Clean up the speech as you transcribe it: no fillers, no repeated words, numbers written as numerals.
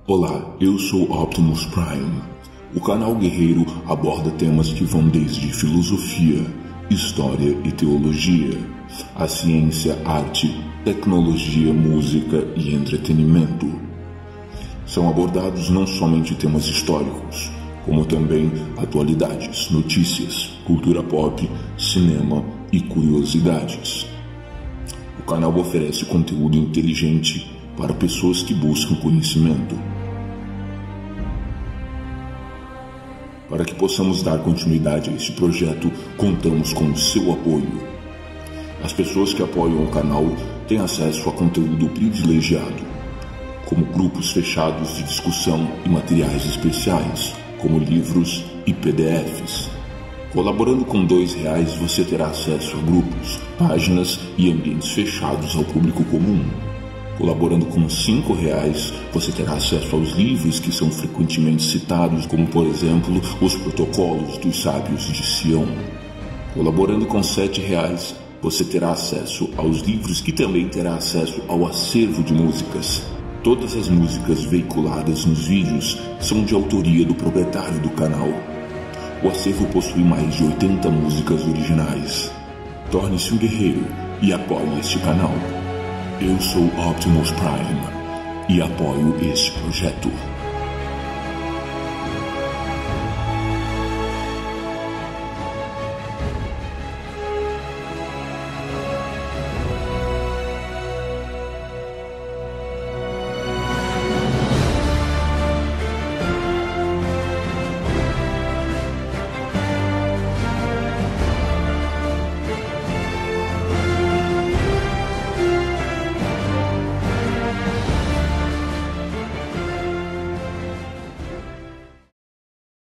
Olá, eu sou Optimus Prime. O canal Guerreiro aborda temas que vão desde filosofia, história e teologia, a ciência, arte, tecnologia, música e entretenimento. São abordados não somente temas históricos, como também atualidades, notícias, cultura pop, cinema e curiosidades. O canal oferece conteúdo inteligente para pessoas que buscam conhecimento. Para que possamos dar continuidade a este projeto, contamos com o seu apoio. As pessoas que apoiam o canal têm acesso a conteúdo privilegiado, como grupos fechados de discussão e materiais especiais, como livros e PDFs. Colaborando com R$2, você terá acesso a grupos, páginas e ambientes fechados ao público comum. Colaborando com R$5, você terá acesso aos livros que são frequentemente citados, como por exemplo, Os Protocolos dos Sábios de Sião. Colaborando com R$7, você terá acesso aos livros que também terá acesso ao acervo de músicas. Todas as músicas veiculadas nos vídeos são de autoria do proprietário do canal. O acervo possui mais de 80 músicas originais. Torne-se um guerreiro e apoie este canal. Eu sou Optimus Prime e apoio este projeto.